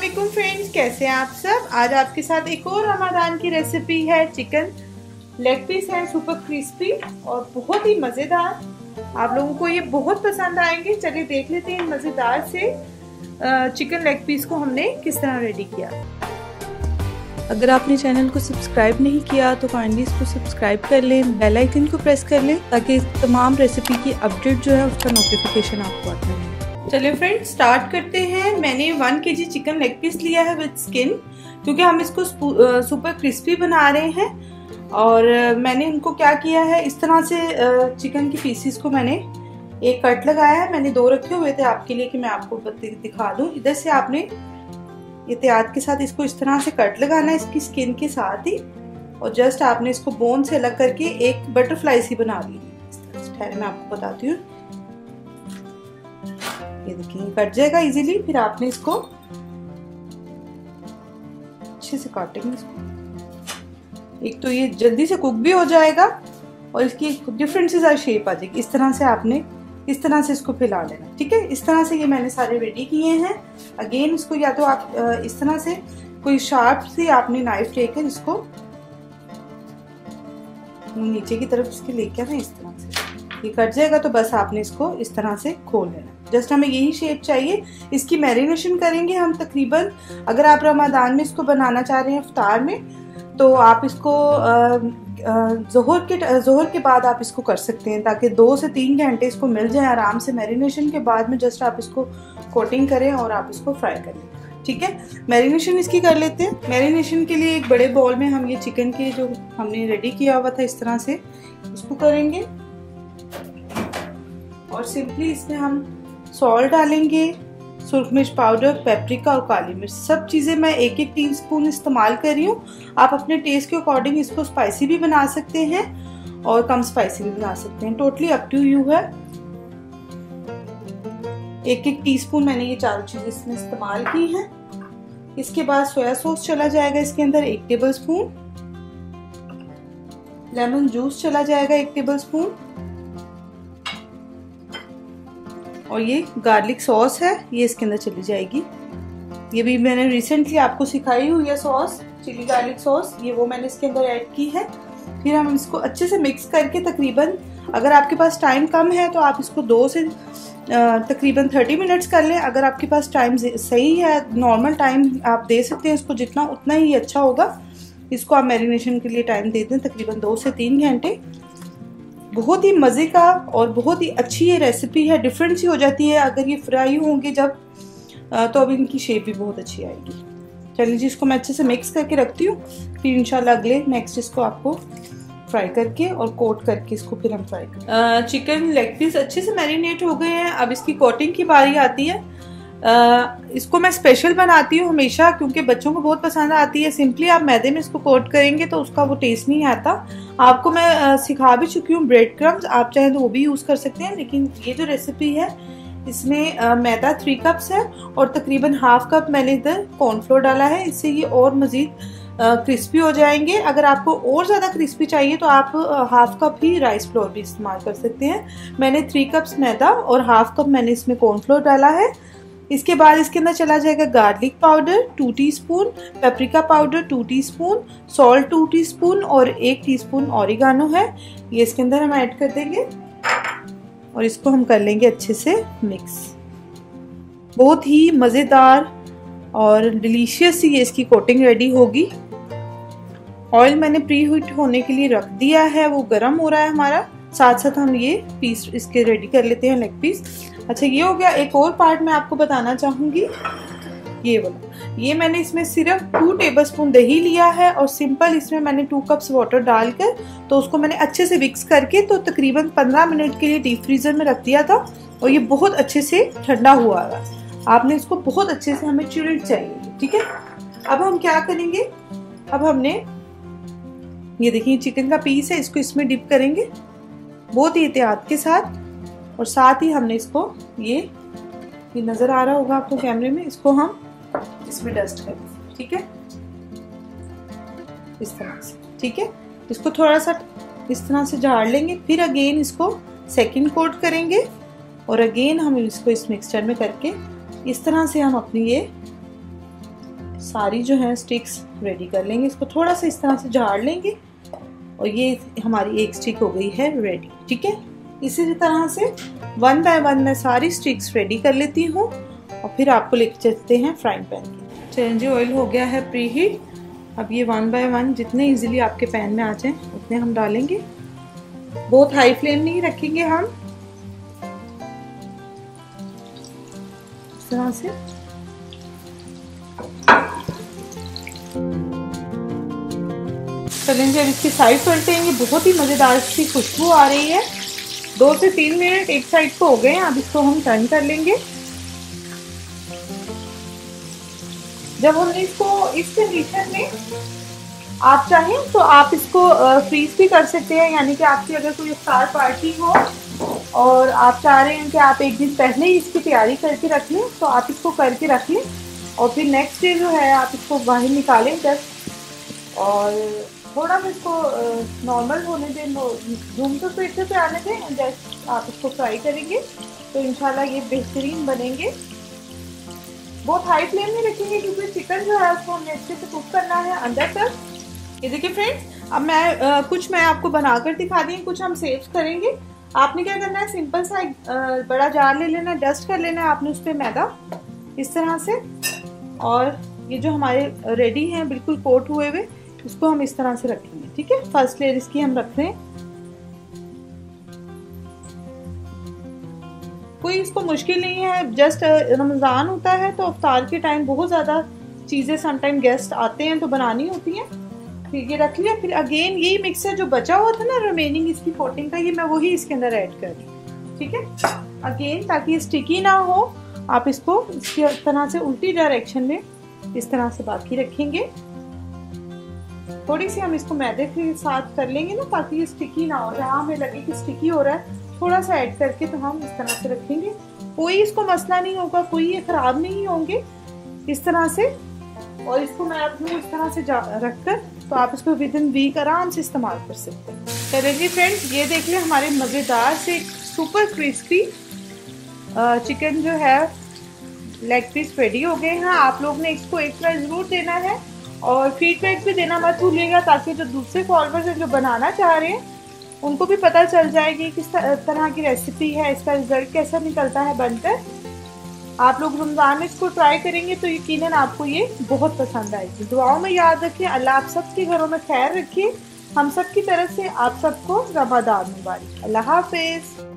अस्सलामुअलैकुम फ्रेंड्स, कैसे हैं आप सब। आज आपके साथ एक और रमजान की रेसिपी है। चिकन लेग पीस है, सुपर क्रिस्पी और बहुत ही मज़ेदार। आप लोगों को ये बहुत पसंद आएंगे। चलिए देख लेते हैं मज़ेदार से चिकन लेग पीस को हमने किस तरह रेडी किया। अगर आपने चैनल को सब्सक्राइब नहीं किया तो काइंडली इसको सब्सक्राइब कर लें, बेल आइकन को प्रेस कर लें ताकि तमाम रेसिपी की अपडेट जो है उसका नोटिफिकेशन आपको आता है। चलिए फ्रेंड्स स्टार्ट करते हैं। मैंने 1 kg चिकन लेग पीस लिया है विद स्किन, क्योंकि हम इसको सुपर क्रिस्पी बना रहे हैं। और मैंने इनको क्या किया है, इस तरह से चिकन की पीसीस को मैंने एक कट लगाया है। मैंने 2 रखे हुए थे आपके लिए कि मैं आपको दिखा दूं। इधर से आपने एहतियात के साथ इसको इस तरह से कट लगाना है इसकी स्किन के साथ ही, और जस्ट आपने इसको बोन से अलग करके एक बटरफ्लाई सी बना ली। ठहरे मैं आपको बताती हूँ। ये देखिए कट जाएगा इजीली। फिर आपने इसको अच्छे से काटेंगे इसको। एक तो ये जल्दी से कुक भी हो जाएगा और इसकी डिफरेंट सी शेप आ जाएगी। इस तरह से आपने इस तरह से इसको फैला लेना, ठीक है। इस तरह से ये मैंने सारे रेडी किए हैं। अगेन इसको या तो आप इस तरह से कोई शार्प सी आपने नाइफ लेकर इसको नीचे की तरफ इसके लेके ना, इस तरह से ये कट जाएगा। तो बस आपने इसको इस तरह से खोल लेना। जस्ट हमें यही शेप चाहिए। इसकी मैरिनेशन करेंगे हम तकरीबन, अगर आप रमजान में इसको बनाना चाह रहे हैं इफ्तार में, तो आप इसको जोहर के बाद आप इसको कर सकते हैं, ताकि 2 से 3 घंटे इसको मिल जाए आराम से। मैरिनेशन के बाद में जस्ट आप इसको कोटिंग करें और आप इसको फ्राई कर लें, ठीक है। मैरिनेशन इसकी कर लेते हैं। मैरिनेशन के लिए एक बड़े बाउल में हम ये चिकन के जो हमने रेडी किया हुआ था इस तरह से इसको करेंगे, और सिंपली इसमें हम सॉल्ट डालेंगे, सुरख मिर्च पाउडर, पेपरिका और काली मिर्च। सब चीज़ें मैं 1-1 टीस्पून इस्तेमाल कर रही हूँ। आप अपने टेस्ट के अकॉर्डिंग इसको स्पाइसी भी बना सकते हैं और कम स्पाइसी भी बना सकते हैं। टोटली अप टू यू है। 1-1 टीस्पून मैंने ये 4 चीज़ें इसमें इस्तेमाल की हैं। इसके बाद सोया सॉस चला जाएगा इसके अंदर 1 टेबल स्पून, लेमन जूस चला जाएगा 1 टेबल स्पून, और ये गार्लिक सॉस है ये इसके अंदर चली जाएगी। ये भी मैंने रिसेंटली आपको सिखाई हुई है सॉस, चिली गार्लिक सॉस, ये वो मैंने इसके अंदर ऐड की है। फिर हम इसको अच्छे से मिक्स करके तकरीबन, अगर आपके पास टाइम कम है तो आप इसको 2 से तकरीबन 30 मिनट्स कर लें। अगर आपके पास टाइम सही है, नॉर्मल टाइम आप दे सकते हैं इसको, जितना उतना ही अच्छा होगा। इसको आप मैरिनेशन के लिए टाइम दे दें तकरीबन 2 से 3 घंटे। बहुत ही मज़े का और बहुत ही अच्छी ये रेसिपी है। डिफरेंट सी हो जाती है अगर ये फ्राई होंगे जब, तो अब इनकी शेप भी बहुत अच्छी आएगी। चलिए जी, इसको मैं अच्छे से मिक्स करके रखती हूँ। फिर इंशाल्लाह अगले नेक्स्ट इसको आपको फ्राई करके और कोट करके इसको फिर हम फ्राई करें। चिकन लेग पीस अच्छे से मैरिनेट हो गए हैं। अब इसकी कोटिंग की बारी आती है। इसको मैं स्पेशल बनाती हूँ हमेशा, क्योंकि बच्चों को बहुत पसंद आती है। सिंपली आप मैदे में इसको कोट करेंगे तो उसका वो टेस्ट नहीं आता। आपको मैं सिखा भी चुकी हूँ ब्रेड क्रम्स, आप चाहें तो वो भी यूज़ कर सकते हैं। लेकिन ये जो रेसिपी है इसमें मैदा 3 कप्स है और तकरीबन ½ कप मैंने इधर कॉर्नफ्लोर डाला है। इससे ये और मज़ीद क्रिस्पी हो जाएंगे। अगर आपको और ज़्यादा क्रिस्पी चाहिए तो आप ½ कप ही राइस फ्लोर भी इस्तेमाल कर सकते हैं। मैंने 3 कप्स मैदा और ½ कप मैंने इसमें कॉर्नफ्लोर डाला है। इसके बाद इसके अंदर चला जाएगा garlic powder 2 teaspoon, paprika powder 2 teaspoon, salt 2 teaspoon और 1 टीस्पून ऑरिगानो है, ये इसके अंदर हम ऐड कर देंगे और इसको हम कर लेंगे अच्छे से मिक्स। बहुत ही मज़ेदार और डिलीशियस ये इसकी कोटिंग रेडी होगी। ऑयल मैंने प्री हीट होने के लिए रख दिया है, वो गर्म हो रहा है हमारा। साथ साथ हम ये पीस इसके रेडी कर लेते हैं, लेग पीस। अच्छा, ये हो गया। एक और पार्ट मैं आपको बताना चाहूँगी, ये वाला। ये मैंने इसमें सिर्फ 2 टेबलस्पून दही लिया है और सिंपल इसमें मैंने 2 कप्स वाटर डालकर तो उसको मैंने अच्छे से मिक्स करके तो तकरीबन 15 मिनट के लिए डीप फ्रीजर में रख दिया था, और ये बहुत अच्छे से ठंडा हुआ है। आपने इसको बहुत अच्छे से, हमें चिल्ड चाहिए, ठीक है। अब हम क्या करेंगे, अब हमने ये देखिए चिकन का पीस है, इसको इसमें डिप करेंगे बहुत ही एहतियात के साथ, और साथ ही हमने इसको ये नजर आ रहा होगा आपको कैमरे में, इसको हम इसमें डस्ट करेंगे, ठीक है, इस तरह से, ठीक है। इसको थोड़ा सा इस तरह से झाड़ लेंगे। फिर अगेन इसको सेकंड कोट करेंगे और अगेन हम इसको इस मिक्सचर में करके इस तरह से हम अपनी ये सारी जो है स्टिक्स रेडी कर लेंगे। इसको थोड़ा सा इस तरह से झाड़ लेंगे और ये हमारी एक स्टिक हो गई है रेडी। ठीक है, इसी तरह से 1 बाय 1 मैं सारी स्टिक्स रेडी कर लेती हूँ और फिर आपको लेके चलते हैं फ्राइंग पैन की। चलिए जी, ऑयल हो गया है प्री हीट। अब ये 1 बाय 1 जितने इजीली आपके पैन में आ जाएं उतने हम डालेंगे। बहुत हाई फ्लेम नहीं रखेंगे हम, इस तरह से। चलेंगे अब इसकी साइड पलटेंगे। बहुत ही मजेदार सी खुशबू आ रही है। 2 से 3 मिनट एक साइड को हो गए हैं। अब इसको हम टर्न कर लेंगे। जब हमने इसको इस कंडीशन में, आप चाहें तो आप इसको फ्रीज भी कर सकते हैं, यानी कि आपकी अगर कोई इफ्तार पार्टी हो और आप चाह रहे हैं कि आप एक दिन पहले ही इसकी तैयारी करके रख लें, तो आप इसको करके रख लें और फिर नेक्स्ट डे जो है आप इसको बाहर निकालें जस्ट, और थोड़ा सा इसको नॉर्मल होने दें, रूम टेम्परेचर पे आने दें। जस्ट आप इसको फ्राई करेंगे तो इंशाल्लाह ये बेहतरीन बनेंगे। बहुत हाई फ्लेम में रखेंगे क्योंकि चिकन जो है उसको हमने अच्छे से कुक करना है अंदर तक। ये देखिए फ्रेंड्स, अब मैं कुछ मैं आपको बनाकर दिखा दी, कुछ हम सेव करेंगे। आपने क्या करना है, सिंपल सा एक बड़ा जार ले लेना है, डस्ट कर लेना है आपने उस पर मैदा इस तरह से, और ये जो हमारे रेडी हैं बिल्कुल कोट हुए हुए, इसको हम इस तरह से रखेंगे। ठीक है, फर्स्ट लेयर इसकी हम रख रहे हैं। कोई इसको मुश्किल नहीं है, जस्ट रमज़ान होता है तो इफ्तार के टाइम बहुत ज़्यादा चीज़ें समटाइम गेस्ट आते हैं तो बनानी होती हैं। फिर ये रख लिया। फिर अगेन यही मिक्सचर जो बचा हुआ था ना रिमेनिंग इसकी कोटिंग का, ये मैं वही इसके अंदर ऐड कर रही हूँ। ठीक है, अगेन ताकि स्टिकी ना हो आप इसको इसकी तरह से उल्टी डायरेक्शन में इस तरह से बाकी रखेंगे। थोड़ी सी हम इसको मैदे के साथ कर लेंगे ना ताकि ये स्टिकी ना हो। जहाँ हमें लगे कि स्टिकी हो रहा है थोड़ा सा ऐड करके तो हम इस तरह से रखेंगे। कोई इसको मसला नहीं होगा, कोई ये खराब नहीं होंगे इस तरह से। और इसको मैं अपने इस तरह से रखकर तो आप इसको विद इन वीक आराम से इस्तेमाल कर सकते हैं। चलिए जी फ्रेंड्स, ये देख लें हमारे मज़ेदार से सुपर क्रिस्पी चिकन जो है लेग पीस रेडी हो गए हैं। आप लोग ने इसको एक ट्राई ज़रूर देना है और फीडबैक भी देना मत भूलिएगा, ताकि जो दूसरे फॉलोअर्स हैं जो बनाना चाह रहे हैं उनको भी पता चल जाएगी किस तरह की रेसिपी है, इसका रिजल्ट कैसा निकलता है बनकर। आप लोग रमज़ान में इसको ट्राई करेंगे तो यकीनन आपको ये बहुत पसंद आएगी। दुआओं में याद रखिए। अल्लाह आप सबके घरों में खैर रखिए। हम सब की तरफ से आप सबको रमज़ान मुबारक। अल्लाह हाफिज़।